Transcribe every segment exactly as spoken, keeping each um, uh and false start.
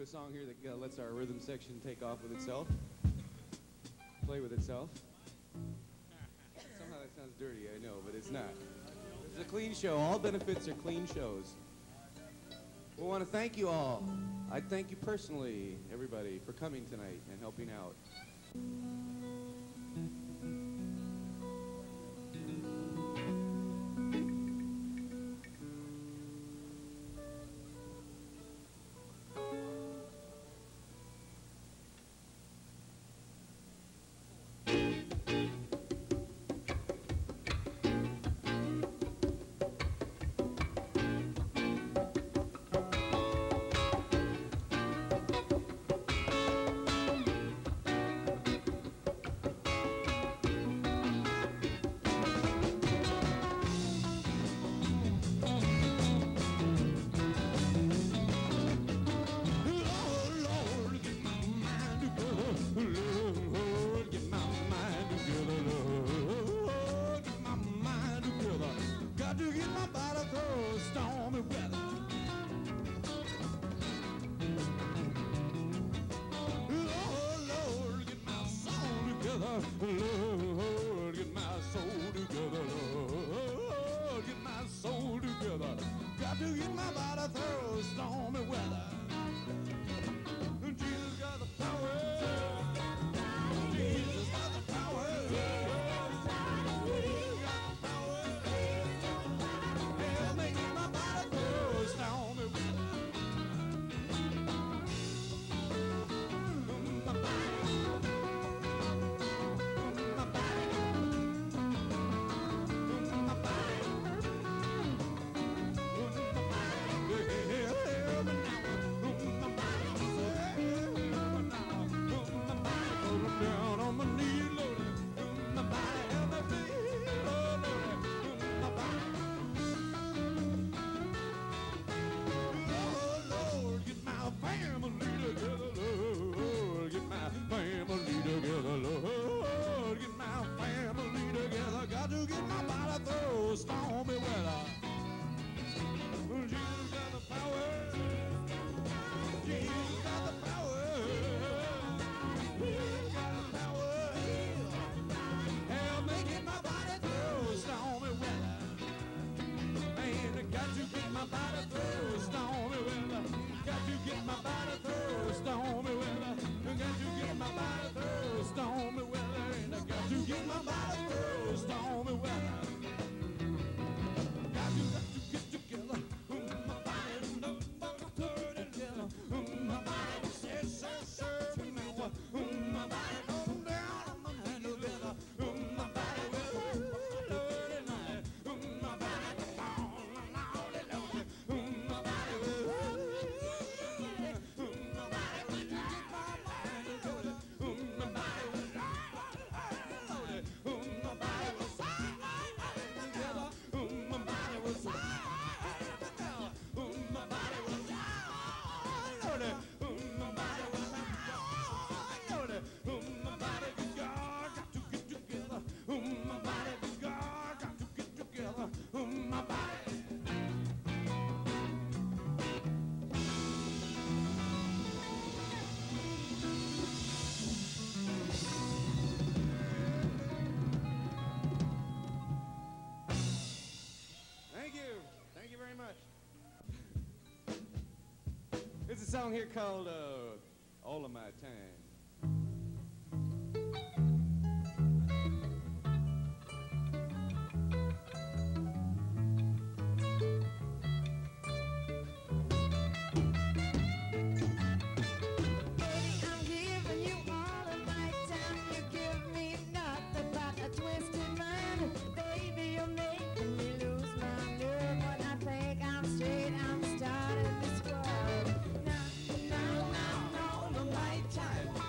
song here that uh, lets our rhythm section take off with itself, play with itself. Somehow that sounds dirty, I know, but it's not. It's a clean show. All benefits are clean shows. We want to thank you all. I thank you personally, everybody, for coming tonight and helping out. Lord, get my soul together, Lord, get my soul together. Got to get my body through stormy weather. Jesus got the power. Jesus got the power. Jesus got the power. Help me get my body through stormy weather. My body. It's a song here called uh, All of My Time. Time.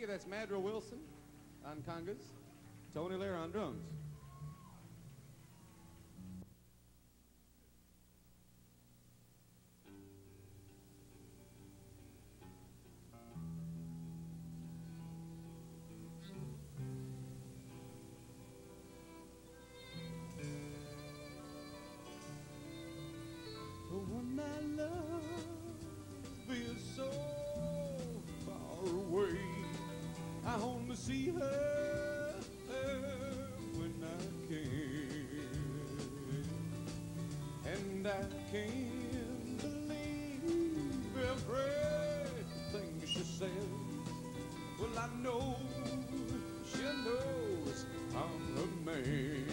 you. That's Madra Wilson on congas, Tony Lair on drums. When my love is so far away, I only see her when I can, and I can't believe everything she says. Well, I know she knows I'm her man.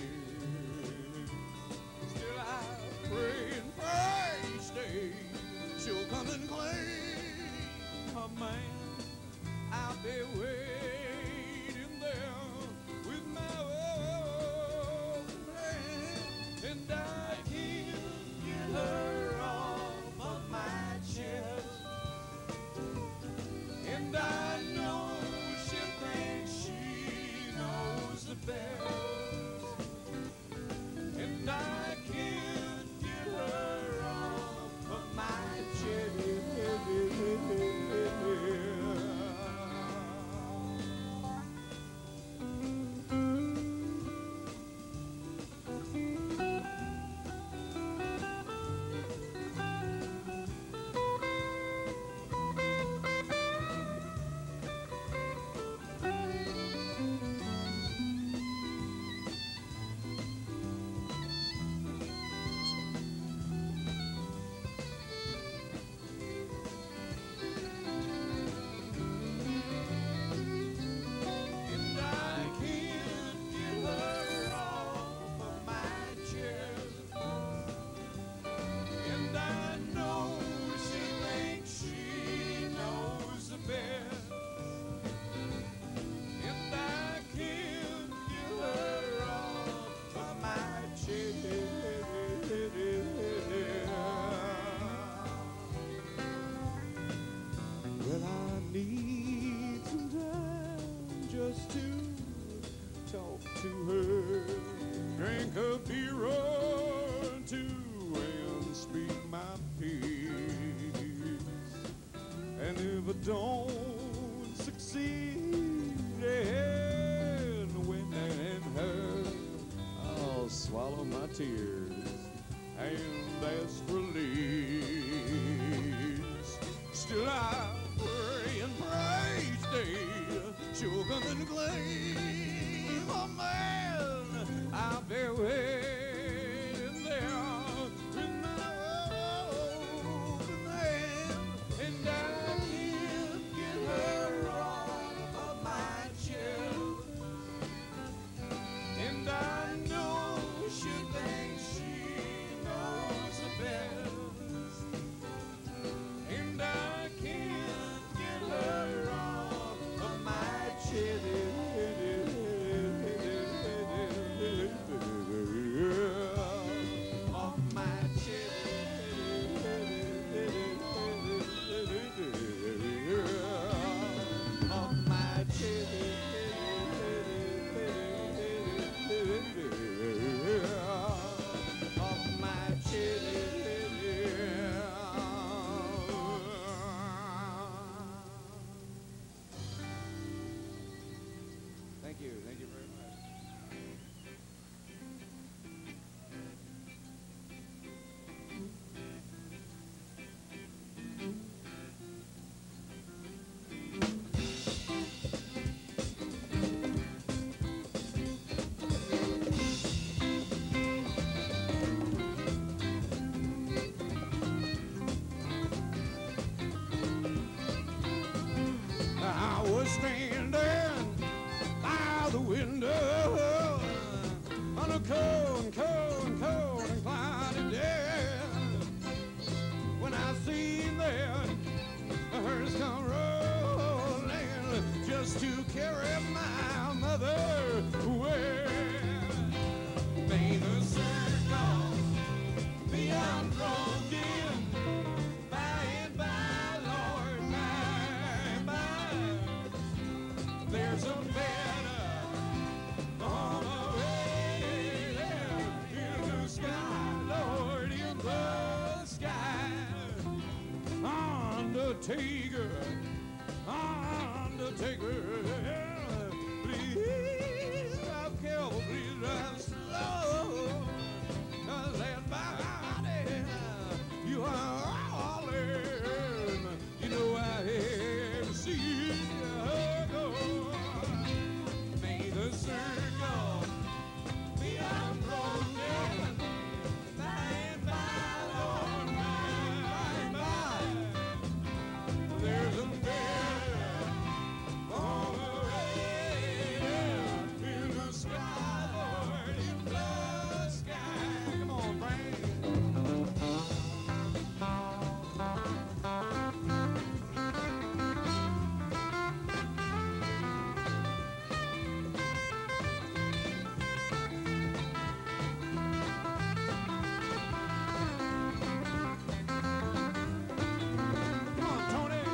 Still I pray and pray each day she'll come and claim her man. I'll be waiting there with my own hand, and I can't get her off of my chest. And I know she thinks she knows the best, and I can't get her off of my chest. Well, I need some time just to talk to her, drink a beer or two, and speak my piece. And if I don't succeed in winning her, I'll swallow my tears and ask release. Still I pray and pray each day she'll come and claim a man. I'll be waiting there with my open hand, and I can't get her off of my chest. And I know she thinks she knows the best, and I can't get her off of my chest. Off my chest. Off my chest. Off my chest. Thank you. Thank you very much. I was standing by the window on a cold, cold, cold and cloudy day, when I seen that a hearse come rolling just to carry my mother away. May the circle be unbroken by and by, Lord, by and by. Undertaker, Undertaker, please drive careful, please drive slow, 'cause that body you are all in, you know I have seen her go. May the circle be unbroken, by and by, Lord, by and by, there's a better on the way in the sky, Lord, in the sky. Come on, Frank. Come on, Tony.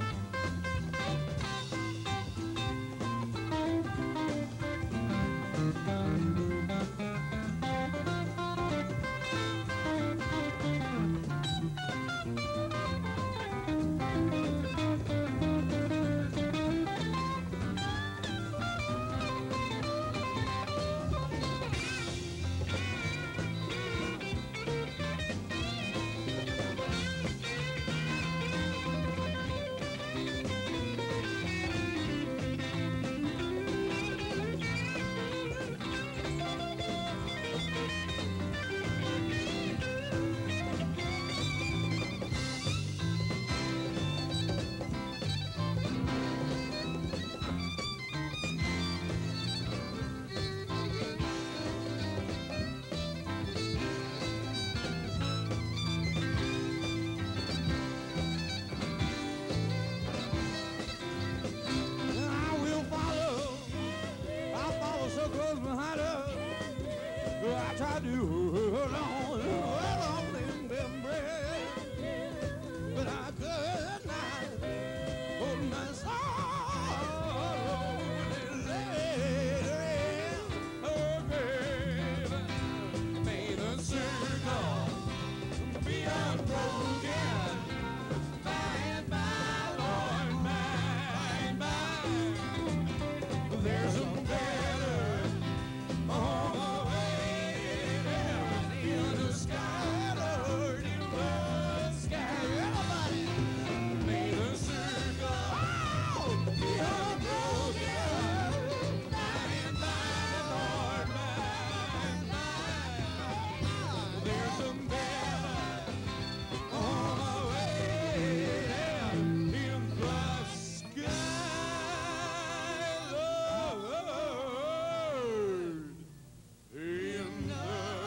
I will follow. I'll follow so close behind her. I tried to hold on, hold on in them breath, but I could not hold my sorrow and let her in her grave. May the circle be unbroken, by and by, Lord, by and by, there's a better on the way down in the sky, Lord, in the sky. Everybody, may the circle be unbroken, by and by, Lord, by and by, there's a better on the way down in the sky, Lord, in the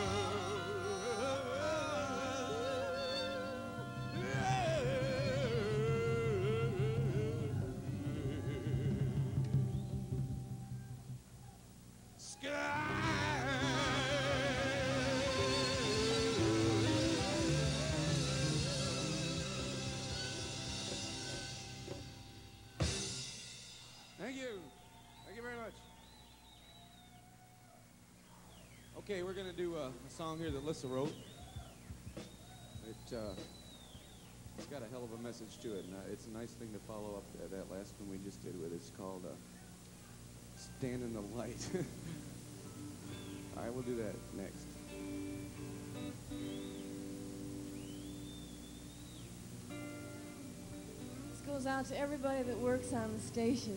Thank you. Thank you very much. Okay, we're gonna do a, a song here that Lissa wrote. It, uh, it's got a hell of a message to it, and uh, it's a nice thing to follow up that, that last one we just did with. It's called uh, Stand in the Light. All right, we'll do that next. This goes out to everybody that works on the station.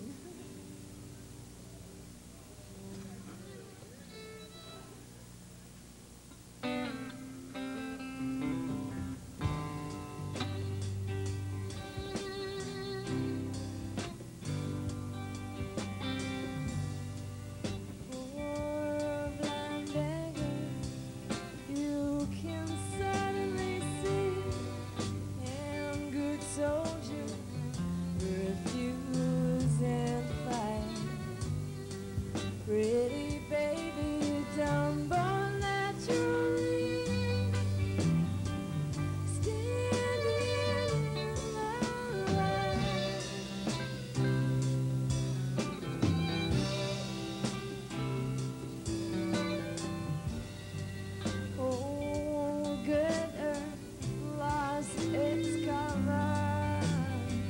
Poor blind beggar, you can suddenly see, and good soldier, refuse and fight. Pretty baby, you don't born naturally, standing in the light. Oh, good earth lost its color.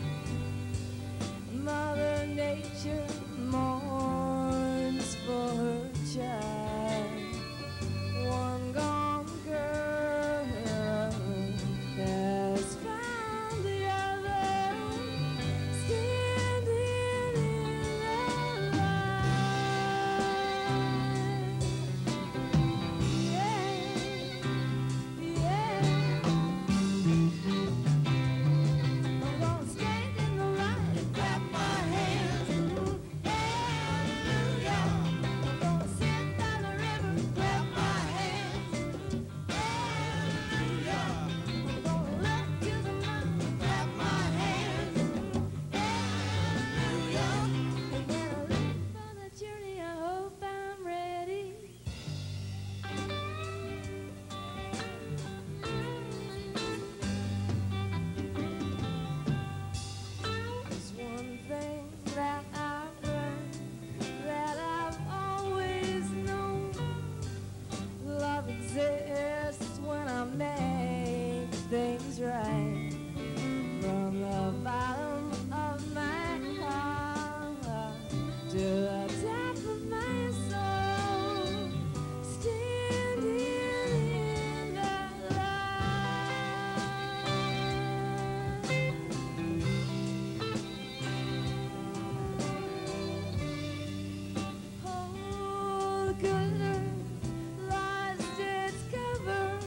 good earth lost its cover.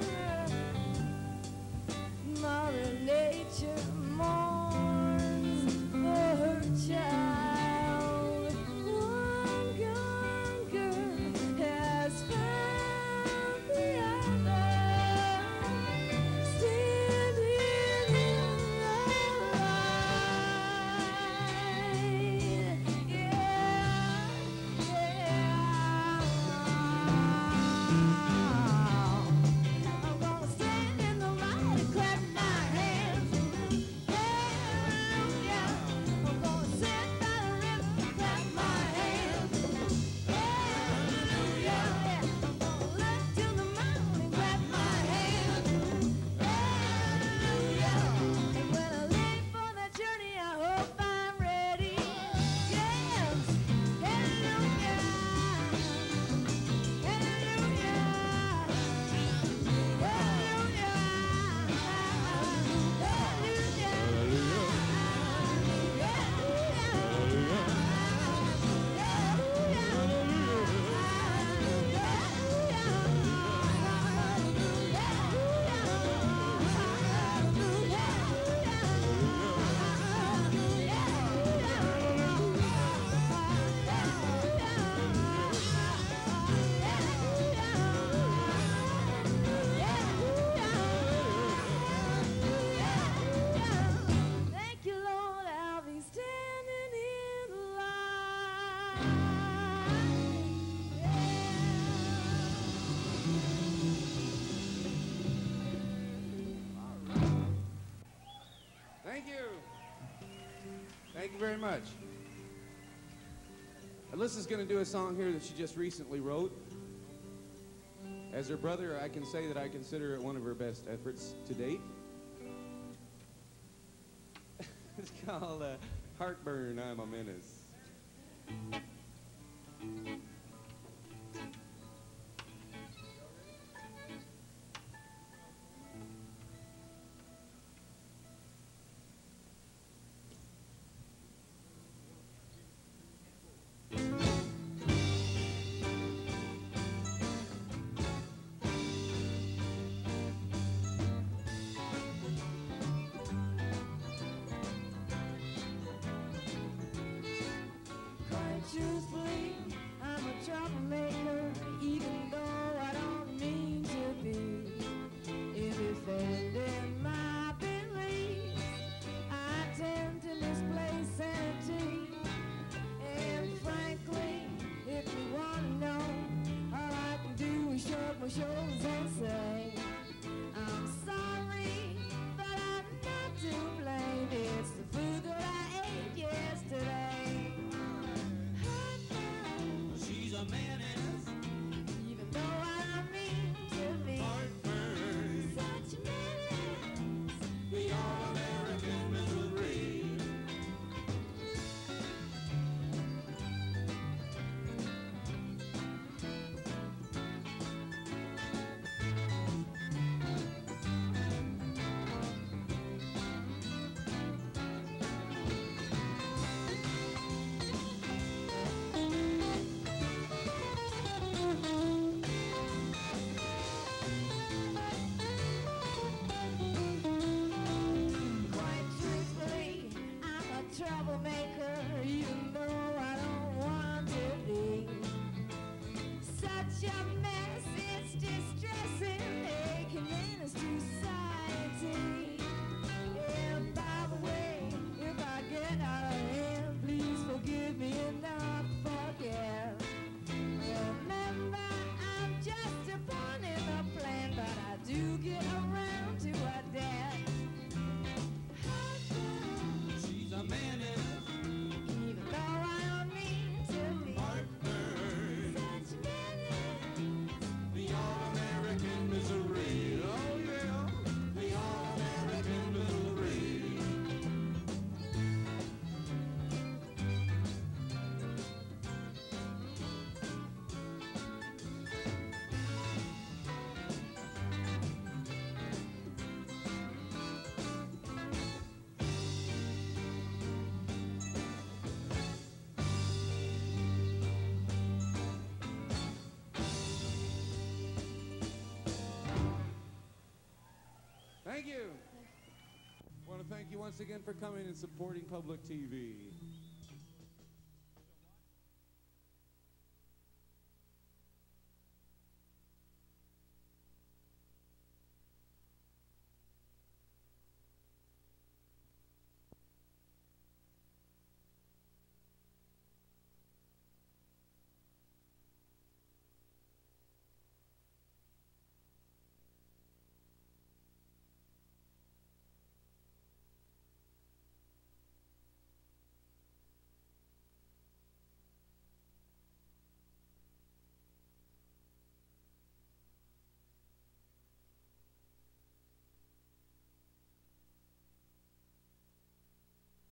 Mother Nature mourns for her child. One conquer has found the other, standing in the light. Yeah, yeah. I'm gonna stand in the light and clap my hands. Hallelujah. I'm gonna sit by the river and clap my hands. Hallelujah. I'm gonna look to the mountain and clap my hands. Hallelujah. And when I leave for that journey, I hope I'm ready. Yes. Hallelujah. Thank you, Lord, I'll be standing in the light. Thank you. Thank you very much. Alyssa's going to do a song here that she just recently wrote. As her brother, I can say that I consider it one of her best efforts to date. It's called uh, Heartburn, I'm a Menace. Quite truthfully, I'm a troublemaker, even though I don't mean to be. In defending my beliefs, I tend to misplace sanity. And frankly, if you want to know, all I can do is shrug my shoulders and say, I'm sorry, but I'm not to blame. It's the food that I ate yesterday. She's a menace. Even though I don't mean to be Heartburn. such a menace. The all-American misery. Thank you once again for coming and supporting public T V.